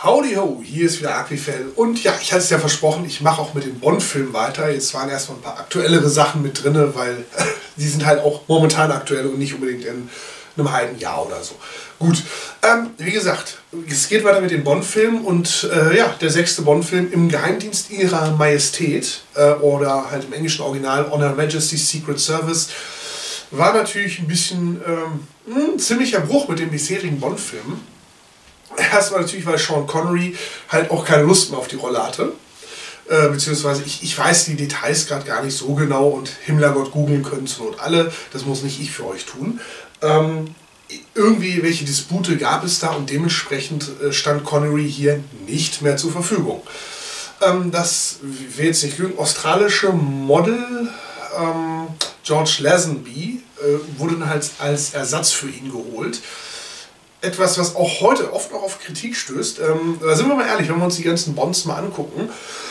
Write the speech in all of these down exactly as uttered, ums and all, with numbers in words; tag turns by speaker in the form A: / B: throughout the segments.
A: Howdy ho, hier ist wieder Aquifel und ja, ich hatte es ja versprochen, ich mache auch mit den Bond-Filmen weiter. Jetzt waren erstmal ein paar aktuellere Sachen mit drin, weil die sind halt auch momentan aktuell und nicht unbedingt in einem halben Jahr oder so. Gut, ähm, wie gesagt, es geht weiter mit den Bond-Filmen und äh, ja, der sechste Bond-Film im Geheimdienst ihrer Majestät äh, oder halt im englischen Original On Her Majesty's Secret Service war natürlich ein bisschen ähm, ein ziemlicher Bruch mit den bisherigen Bond-Filmen. Erstmal natürlich, weil Sean Connery halt auch keine Lust mehr auf die Rolle hatte. Äh, beziehungsweise ich, ich weiß die Details gerade gar nicht so genau und Himmlergott googeln können zur Not alle. Das muss nicht ich für euch tun. Ähm, irgendwie welche Dispute gab es da und dementsprechend äh, stand Connery hier nicht mehr zur Verfügung. Ähm, das will jetzt nicht lügen. Australische Model ähm, George Lazenby äh, wurde dann halt als Ersatz für ihn geholt. Etwas, was auch heute oft noch auf Kritik stößt. Ähm, da sind wir mal ehrlich, wenn wir uns die ganzen Bonds mal angucken,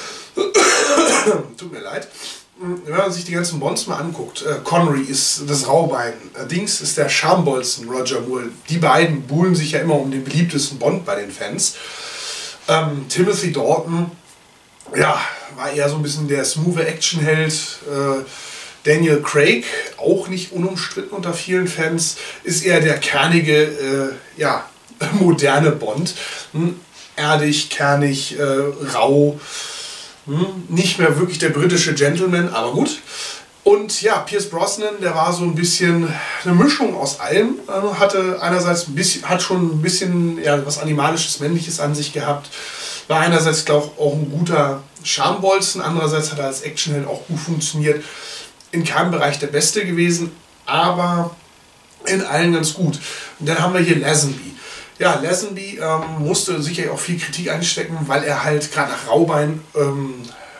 A: tut mir leid, wenn man sich die ganzen Bonds mal anguckt, äh, Connery ist das Raubein, äh, Dings ist der Schambolzen, Roger Moore. Die beiden buhlen sich ja immer um den beliebtesten Bond bei den Fans. Ähm, Timothy Dalton, ja, war eher so ein bisschen der smooth Actionheld. Äh, Daniel Craig, auch nicht unumstritten unter vielen Fans, ist eher der kernige, äh, ja, moderne Bond. Hm, erdig, kernig, äh, rau, hm, nicht mehr wirklich der britische Gentleman, aber gut. Und ja, Pierce Brosnan, der war so ein bisschen eine Mischung aus allem, äh, hatte einerseits ein bisschen, hat schon ein bisschen ja, was Animalisches, Männliches an sich gehabt, war einerseits, glaube ich, auch ein guter Schambolzen, andererseits hat er als Actionheld auch gut funktioniert. In keinem Bereich der Beste gewesen, aber in allen ganz gut. Und dann haben wir hier Lazenby. Ja, Lazenby ähm, musste sicher auch viel Kritik einstecken, weil er halt gerade nach Raubein, ähm,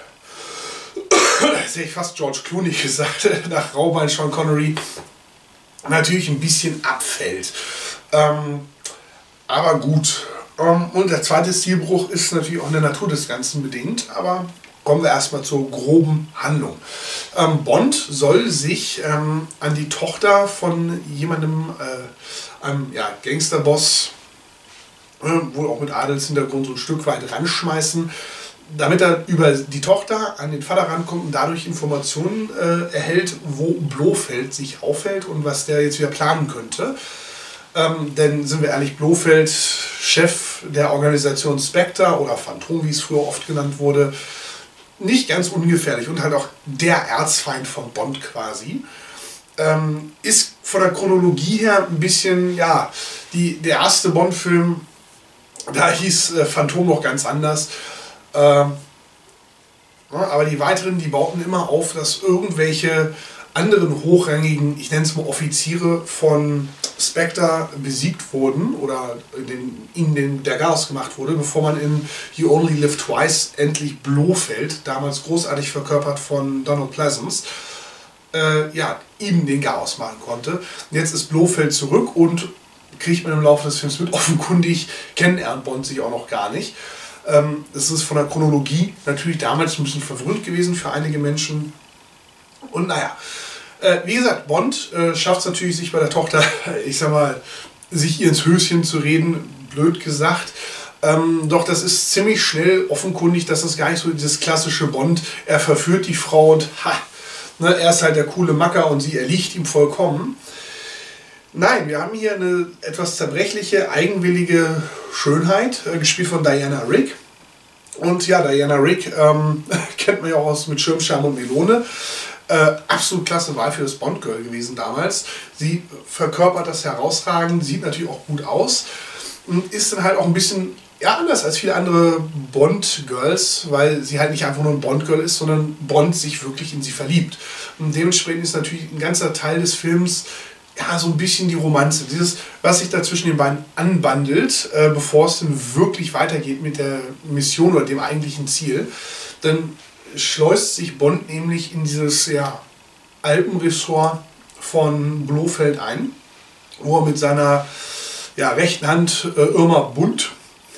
A: das hätte ich fast George Clooney gesagt, nach Raubein Sean Connery natürlich ein bisschen abfällt. Ähm, aber gut. Ähm, und der zweite Stilbruch ist natürlich auch in der Natur des Ganzen bedingt, aber kommen wir erstmal zur groben Handlung. Ähm, Bond soll sich ähm, an die Tochter von jemandem, äh, einem ja, Gangsterboss, äh, wohl auch mit Adelshintergrund so ein Stück weit ranschmeißen, damit er über die Tochter an den Vater rankommt und dadurch Informationen äh, erhält, wo Blofeld sich aufhält und was der jetzt wieder planen könnte. Ähm, denn sind wir ehrlich, Blofeld, Chef der Organisation Spectre oder Phantom, wie es früher oft genannt wurde, nicht ganz ungefährlich und halt auch der Erzfeind von Bond quasi. Ähm, ist von der Chronologie her ein bisschen, ja, die, der erste Bond-Film, da hieß äh, Phantom noch ganz anders. Ähm, ja, aber die weiteren, die bauten immer auf, dass irgendwelche anderen hochrangigen, ich nenne es mal Offiziere von Spectre besiegt wurden oder den, ihnen den, der Garaus gemacht wurde, bevor man in You Only Live Twice endlich Blofeld, damals großartig verkörpert von Donald Pleasence, äh, ja, ihm den Garaus machen konnte. Und jetzt ist Blofeld zurück und kriegt man im Laufe des Films mit, offenkundig kennen er und Bond sich auch noch gar nicht. Ähm, das ist von der Chronologie natürlich damals ein bisschen verwirrend gewesen für einige Menschen. Und naja, äh, wie gesagt, Bond äh, schafft es natürlich, sich bei der Tochter, ich sag mal, sich ihr ins Höschen zu reden, blöd gesagt. Ähm, doch das ist ziemlich schnell offenkundig, dass das gar nicht so dieses klassische Bond, er verführt die Frau und ha, ne, er ist halt der coole Macker und sie erliegt ihm vollkommen. Nein, wir haben hier eine etwas zerbrechliche, eigenwillige Schönheit, äh, gespielt von Diana Rigg. Und ja, Diana Rigg ähm, kennt man ja auch aus mit Schirmscham und Melone. Äh, absolut klasse Wahl für das Bond-Girl gewesen damals. Sie verkörpert das herausragend, sieht natürlich auch gut aus und ist dann halt auch ein bisschen ja, anders als viele andere Bond-Girls, weil sie halt nicht einfach nur ein Bond-Girl ist, sondern Bond sich wirklich in sie verliebt. Und dementsprechend ist natürlich ein ganzer Teil des Films ja, so ein bisschen die Romanze, dieses, was sich da zwischen den beiden anbandelt, äh, bevor es dann wirklich weitergeht mit der Mission oder dem eigentlichen Ziel. Dann schleust sich Bond nämlich in dieses ja, Alpenressort von Blofeld ein, wo er mit seiner ja, rechten Hand äh, Irma Bunt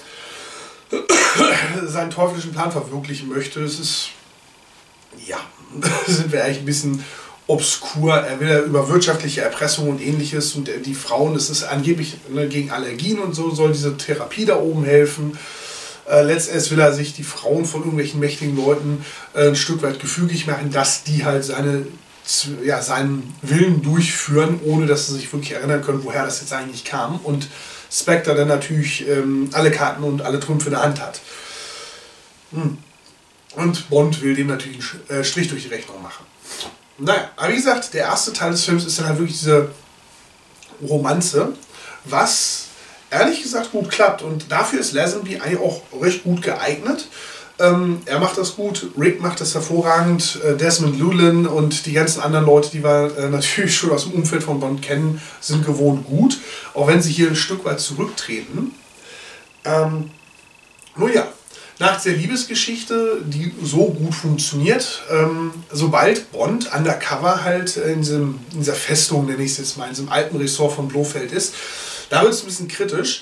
A: seinen teuflischen Plan verwirklichen möchte. Es ist, ja, sind wir eigentlich ein bisschen obskur. Er will ja über wirtschaftliche Erpressung und ähnliches und die Frauen, das ist angeblich ne, gegen Allergien und so, soll diese Therapie da oben helfen. Äh, letztendlich will er sich die Frauen von irgendwelchen mächtigen Leuten äh, ein Stück weit gefügig machen, dass die halt seine, ja, seinen Willen durchführen, ohne dass sie sich wirklich erinnern können, woher das jetzt eigentlich kam. Und Spectre dann natürlich ähm, alle Karten und alle Trümpfe in der Hand hat. Hm. Und Bond will dem natürlich einen äh, Strich durch die Rechnung machen. Naja, aber wie gesagt, der erste Teil des Films ist dann halt wirklich diese Romanze, was ehrlich gesagt gut klappt. Und dafür ist Lazenby eigentlich auch recht gut geeignet. Ähm, er macht das gut, Rick macht das hervorragend, äh, Desmond Llewellyn und die ganzen anderen Leute, die wir äh, natürlich schon aus dem Umfeld von Bond kennen, sind gewohnt gut, auch wenn sie hier ein Stück weit zurücktreten. Ähm, nur ja, nach der Liebesgeschichte, die so gut funktioniert, ähm, sobald Bond undercover halt in, diesem, in dieser Festung, nenne ich es jetzt mal, in diesem alten Ressort von Blofeld ist, da wird es ein bisschen kritisch.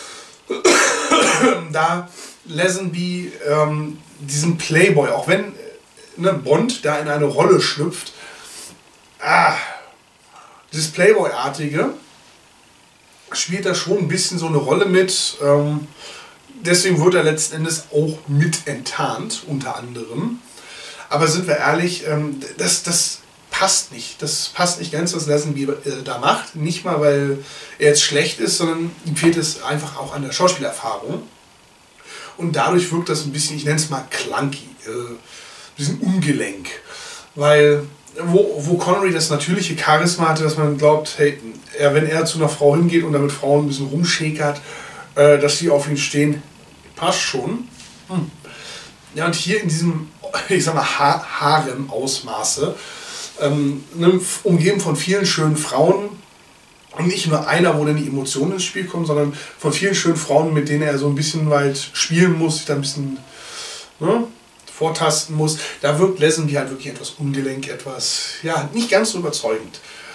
A: Da Lazenby ähm, diesen Playboy, auch wenn ne, Bond da in eine Rolle schlüpft, ah, dieses Playboy-artige spielt da schon ein bisschen so eine Rolle mit. Ähm, deswegen wird er letzten Endes auch mit enttarnt, unter anderem. Aber sind wir ehrlich, ähm, das, das passt nicht. Das passt nicht ganz, was Lazenby äh, da macht. Nicht mal, weil er jetzt schlecht ist, sondern ihm fehlt es einfach auch an der Schauspielerfahrung. Und dadurch wirkt das ein bisschen, ich nenne es mal clunky, äh, ein bisschen ungelenk. Weil, wo, wo Connery das natürliche Charisma hatte, dass man glaubt, hey, er, wenn er zu einer Frau hingeht und damit Frauen ein bisschen rumschäkert, äh, dass die auf ihn stehen, passt schon. Hm. Ja, und hier in diesem, ich sag mal, ha Harem-Ausmaße, ähm, ne, umgeben von vielen schönen Frauen, und nicht nur einer, wo dann die Emotionen ins Spiel kommen, sondern von vielen schönen Frauen, mit denen er so ein bisschen weit spielen muss, sich da ein bisschen ne, vortasten muss. Da wirkt Lazenby halt wirklich etwas ungelenk, etwas, ja, nicht ganz so überzeugend.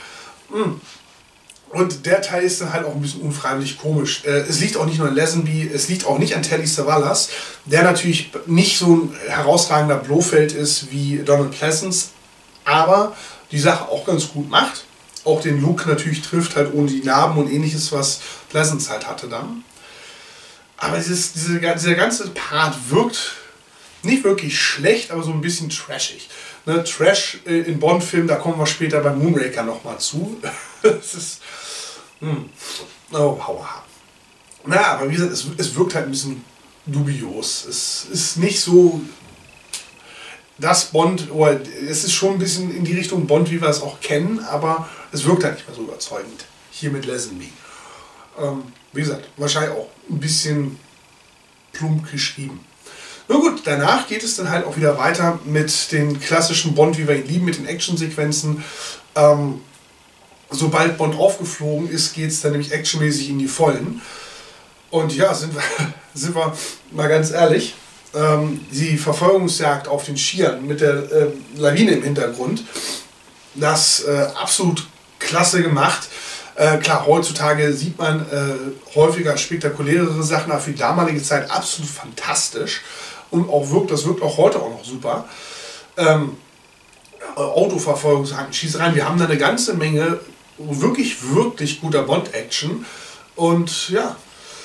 A: Und der Teil ist dann halt auch ein bisschen unfreiwillig komisch. Es liegt auch nicht nur an Lazenby, es liegt auch nicht an Telly Savalas, der natürlich nicht so ein herausragender Blofeld ist wie Donald Pleasence, aber die Sache auch ganz gut macht. Auch den Look natürlich trifft, halt ohne die Narben und ähnliches, was Pleasence halt hatte dann. Aber dieses, diese, dieser ganze Part wirkt nicht wirklich schlecht, aber so ein bisschen trashig. Ne, Trash äh, in Bond-Filmen, da kommen wir später bei Moonraker nochmal zu. Es ist. Hm. Oh, hauaha. Na, aber wie gesagt, es, es wirkt halt ein bisschen dubios. Es ist nicht so. Das Bond, oh, es ist schon ein bisschen in die Richtung Bond, wie wir es auch kennen, aber es wirkt halt nicht mehr so überzeugend. Hier mit Lazenby. Ähm, wie gesagt, wahrscheinlich auch ein bisschen plump geschrieben. Nur gut, danach geht es dann halt auch wieder weiter mit den klassischen Bond, wie wir ihn lieben, mit den Actionsequenzen. Ähm, sobald Bond aufgeflogen ist, geht es dann nämlich actionmäßig in die Vollen. Und ja, sind wir, sind wir mal ganz ehrlich, ähm, die Verfolgungsjagd auf den Skiern mit der äh, Lawine im Hintergrund, das äh, absolut klasse gemacht. Äh, klar, heutzutage sieht man äh, häufiger spektakulärere Sachen, aber für die damalige Zeit absolut fantastisch. Und auch wirkt, das wirkt auch heute auch noch super. Ähm, Autoverfolgungsjagden, Schießereien, wir haben da eine ganze Menge wirklich, wirklich guter Bond-Action. Und ja,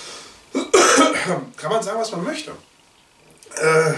A: kann man sagen, was man möchte. Äh,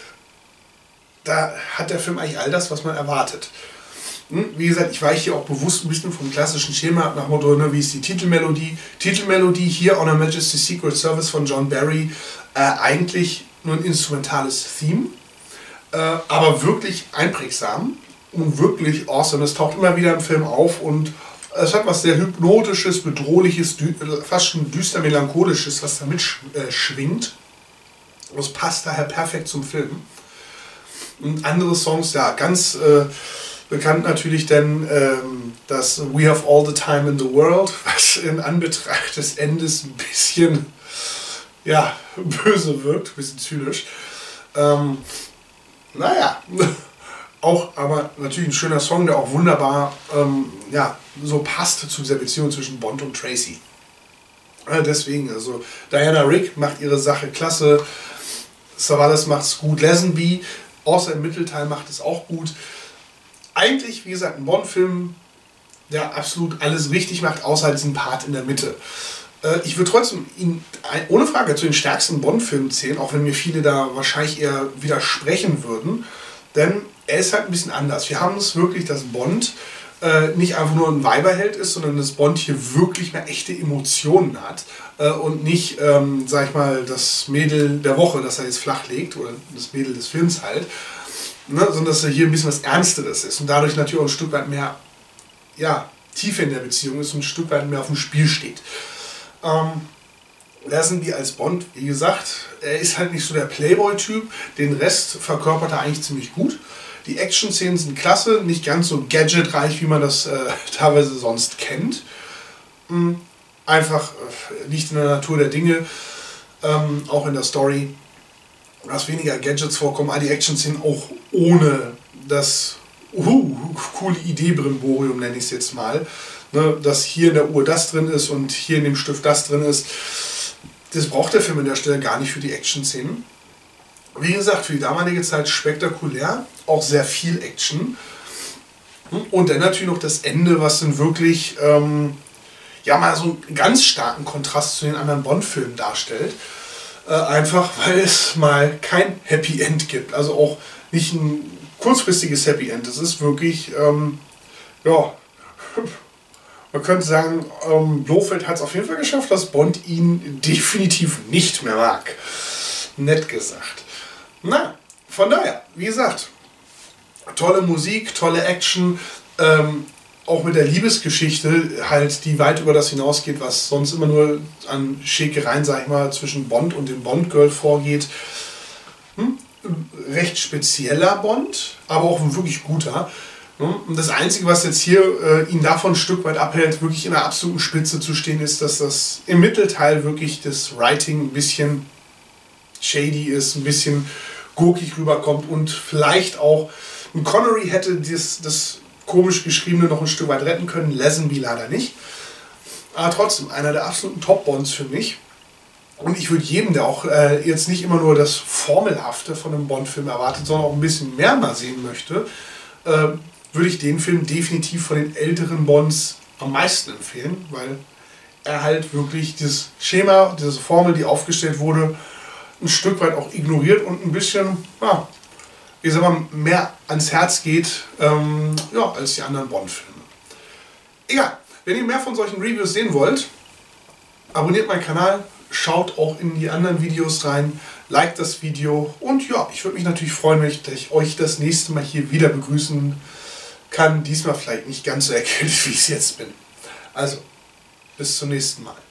A: da hat der Film eigentlich all das, was man erwartet. Hm? Wie gesagt, ich weiche hier auch bewusst ein bisschen vom klassischen Schema ab, nach Motto, ne, wie ist die Titelmelodie. Titelmelodie hier, On Her Majesty's Secret Service von John Barry, äh, eigentlich nur ein instrumentales Theme, äh, aber wirklich einprägsam und wirklich awesome. Es taucht immer wieder im Film auf und es hat was sehr Hypnotisches, Bedrohliches, fast schon düster Melancholisches, was da mitschwingt. Das passt daher perfekt zum Film. Und andere Songs, ja, ganz äh, bekannt natürlich dann ähm, das We Have All the Time in the World, was in Anbetracht des Endes ein bisschen ja, böse wirkt, ein bisschen zynisch. Ähm, naja, auch aber natürlich ein schöner Song, der auch wunderbar ähm, ja, so passt zu dieser Beziehung zwischen Bond und Tracy. Ja, deswegen, also Diana Rigg macht ihre Sache klasse, Savalas macht es gut, Lazenby, außer im Mittelteil macht es auch gut. Eigentlich, wie gesagt, ein Bond-Film, der absolut alles richtig macht, außer diesen Part in der Mitte. Äh, ich würde trotzdem ihn ohne Frage zu den stärksten Bond-Filmen zählen, auch wenn mir viele da wahrscheinlich eher widersprechen würden. Denn er ist halt ein bisschen anders. Wir haben es wirklich, dass Bond äh, nicht einfach nur ein Weiberheld ist, sondern dass Bond hier wirklich eine echte Emotionen hat. Äh, und nicht, ähm, sag ich mal, das Mädel der Woche, das er jetzt flach legt, oder das Mädel des Films halt. Ne, sondern dass er hier ein bisschen was Ernsteres ist und dadurch natürlich auch ein Stück weit mehr ja, Tiefe in der Beziehung ist und ein Stück weit mehr auf dem Spiel steht. Ähm, lassen wir als Bond, wie gesagt, er ist halt nicht so der Playboy-Typ, den Rest verkörpert er eigentlich ziemlich gut. Die Action-Szenen sind klasse, nicht ganz so gadgetreich, wie man das äh, teilweise sonst kennt. Ähm, einfach äh, liegt in der Natur der Dinge, ähm, auch in der Story, dass weniger Gadgets vorkommen, all die Action-Szenen auch ohne das uh, coole Idee-Brimborium, nenne ich es jetzt mal. Ne, dass hier in der Uhr das drin ist und hier in dem Stift das drin ist. Das braucht der Film an der Stelle gar nicht für die Action-Szenen. Wie gesagt, für die damalige Zeit spektakulär, auch sehr viel Action. Und dann natürlich noch das Ende, was dann wirklich ähm, ja mal so einen ganz starken Kontrast zu den anderen Bond-Filmen darstellt. Äh, einfach weil es mal kein Happy End gibt. Also auch nicht ein kurzfristiges Happy End. Es ist wirklich, ähm, ja, man könnte sagen, ähm, Blofeld hat es auf jeden Fall geschafft, dass Bond ihn definitiv nicht mehr mag. Nett gesagt. Na, von daher, wie gesagt, tolle Musik, tolle Action, ähm, auch mit der Liebesgeschichte halt, die weit über das hinausgeht, was sonst immer nur an Schäkereien, sag ich mal, zwischen Bond und dem Bond-Girl vorgeht. Hm? Recht spezieller Bond, aber auch ein wirklich guter. Und das Einzige, was jetzt hier äh, ihn davon ein Stück weit abhält, wirklich in der absoluten Spitze zu stehen, ist, dass das im Mittelteil wirklich das Writing ein bisschen shady ist, ein bisschen gurkig rüberkommt und vielleicht auch ein Connery hätte das, das komisch Geschriebene noch ein Stück weit retten können, Lazenby leider nicht. Aber trotzdem, einer der absoluten Top-Bonds für mich. Und ich würde jedem, der auch äh, jetzt nicht immer nur das Formelhafte von einem Bond-Film erwartet, sondern auch ein bisschen mehr mal sehen möchte, äh, würde ich den Film definitiv von den älteren Bonds am meisten empfehlen, weil er halt wirklich dieses Schema, diese Formel, die aufgestellt wurde, ein Stück weit auch ignoriert und ein bisschen, ja, ich sag mal, mehr ans Herz geht, ähm, ja, als die anderen Bond-Filme. Egal, wenn ihr mehr von solchen Reviews sehen wollt, abonniert meinen Kanal, schaut auch in die anderen Videos rein, liked das Video und ja, ich würde mich natürlich freuen, wenn ich euch das nächste Mal hier wieder begrüßen kann. Diesmal vielleicht nicht ganz so erkältet, wie ich es jetzt bin. Also, bis zum nächsten Mal.